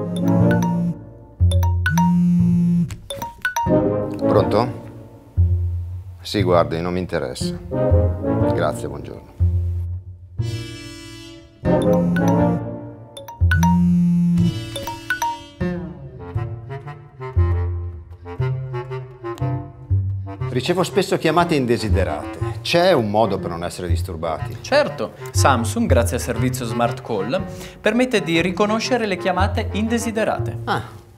Pronto? Sì, guardi, non mi interessa. Grazie, buongiorno. Ricevo spesso chiamate indesiderate. C'è un modo per non essere disturbati? Certo, Samsung, grazie al servizio Smart Call, permette di riconoscere le chiamate indesiderate. Ah,